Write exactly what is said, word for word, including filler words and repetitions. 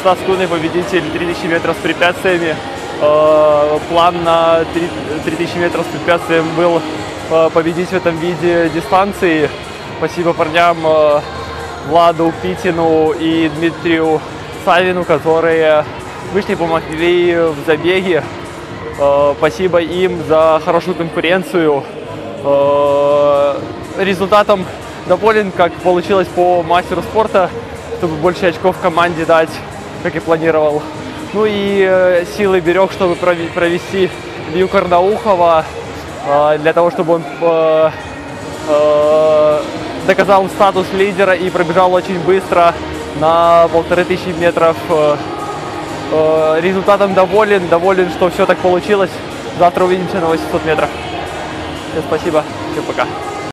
Стас Куный, победитель три тысячи метров с препятствиями. План на три тысячи метров с препятствием был победить в этом виде дистанции. Спасибо парням Владу Питину и Дмитрию Савину, которые вышли, помогли в забеге. Спасибо им за хорошую конкуренцию. Результатом доволен, как получилось по мастеру спорта, чтобы больше очков команде дать, как и планировал. Ну и силы берег, чтобы провести Илью Карнаухова, для того, чтобы он доказал статус лидера и пробежал очень быстро на полторы тысячи метров. Результатом доволен, доволен, что все так получилось. Завтра увидимся на восемьсот метров. Всем спасибо, всем пока.